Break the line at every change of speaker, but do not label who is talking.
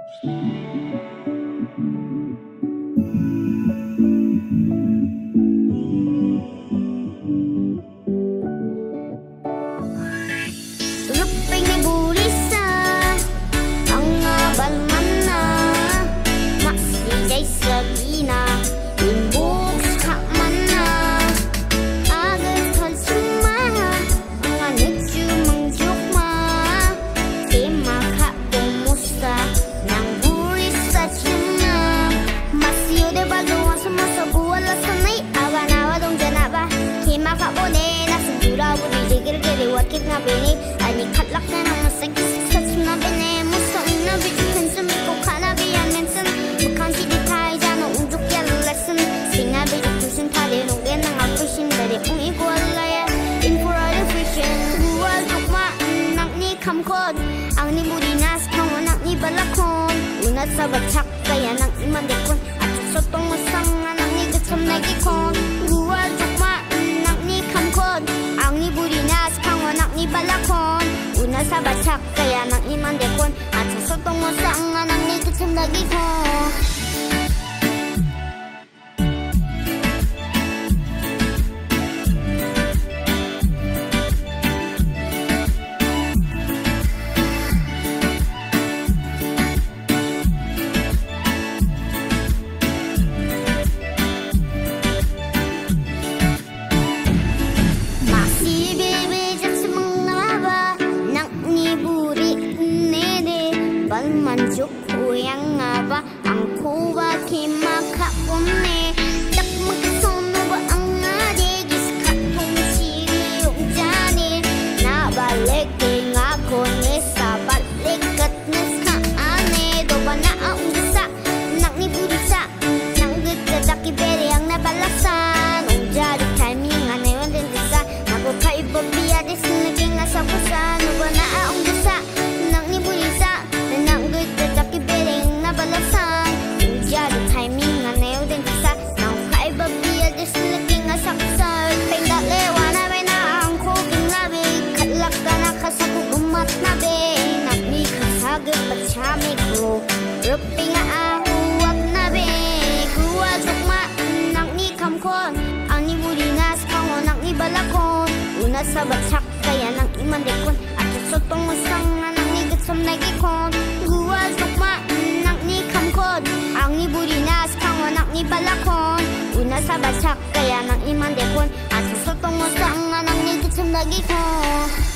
Wakit nga bini ani katlak na ng masagis sa sumabene muso na bitin sumiko kana biyan mensen bukan si ditay jano unjuk ya lesson singa bijuk tusin tade nungge nang apusin dari ung igualaya infrared vision dual tukma nak ni kamkod ang ni mudinas kang nak ni balakon unat sa batsak kaya nang iman dekon at sotong musang anak ni gatsam nagikon dual tukma nak ni kamkod ang ni budinas anak ni balakon una sa batsak kaya nang iman dekon at sa sotong mo sa ang anak ni kutsum lagi ko manjuk yang ngaba ang kuwa kimakapone tak magkasono ba ang adigis katong sili yung jani na balik nga ko ni sa balik kat nes ka ane do ba na ang gisa nak ni budisa nang gagdaki beri ang nabalasan ang jadi timing ane yung din gisa nago kaibabiya dis naging asa ko sa no ba na ang gisa nang ni budisa balasan jadi timing aneo din sa nang kaiba biya dis looking asaksal pinda lewa na may na ang kuking nabi katlak ka na kasagong umat na be nakni kasagit ba't siya may klo rupi nga ahuwag na be kuwa sukma nang ni kamkon ang ni budinas kango nang ni balakon una sa batsak kaya nang iman dekon at sotong musang na nang ni gatsam nagikon kuwa sukma ang ni budinas kang anak ni balakon una sa batsak kaya nang iman dekon at sa sotong mo sa ang anak ni kutsum lagi ko